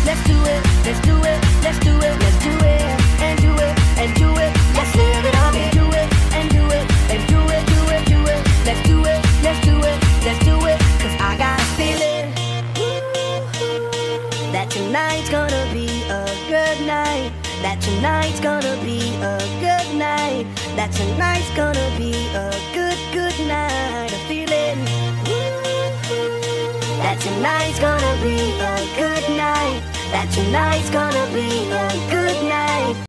let's do it, let's do it, let's do it, let's do it, and do it, and do it, let's live it up and do it, and do it, and do it, do it, do it, let's do it, let's do it, let's do it, 'cause I got a feeling that tonight's gonna be a good night, that tonight's gonna be a good night, that tonight's gonna be a good, good night, a feeling that tonight's gonna be a good night, that tonight's gonna be a good night.